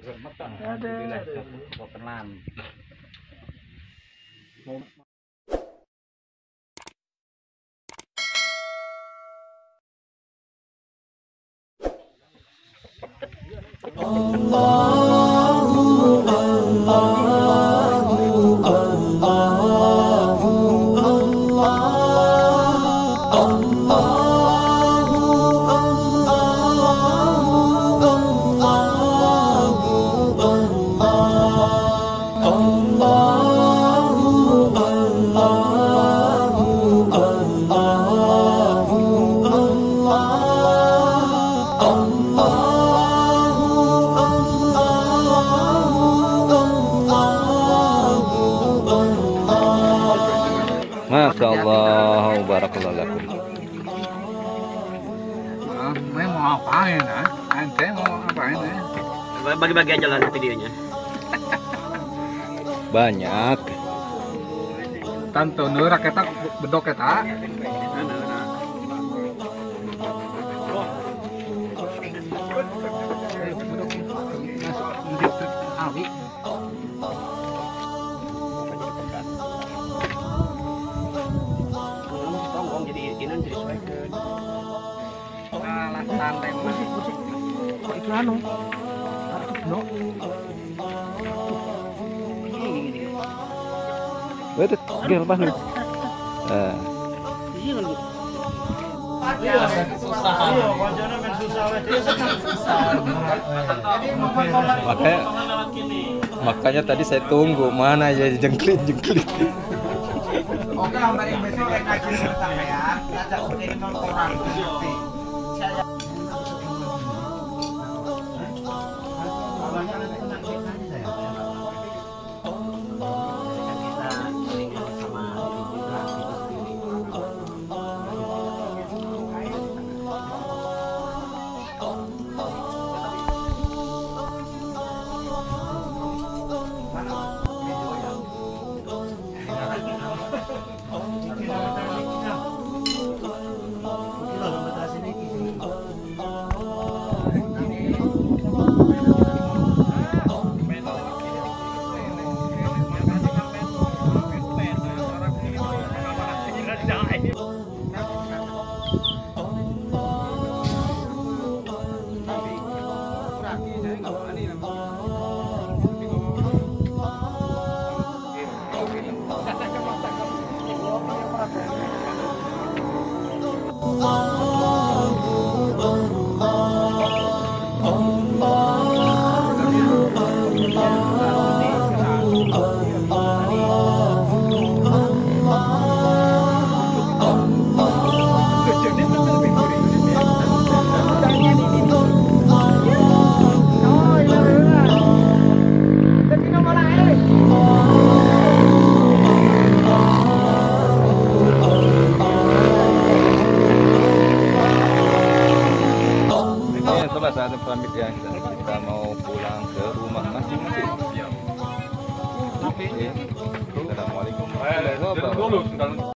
Alhamdulillah tenan. Masya Allah, barakallahu lakum. Mau ngapain ya? Ente mau ngapain ya? Bagi-bagi aja lah videonya. Banyak. Tanto nura kita bedok kita. Jadi ini disesuaikan. Alah santai musik. Kok itu anu? No. Betul, oke lepas nih. Makanya tadi saya tunggu mana ya jengklit. Oke, hari besok ngaji bersama ya. Ajak udah orang. Saatnya pamit ya, kita mau pulang ke rumah masing-masing. Assalamualaikum warahmatullahi wabarakatuh.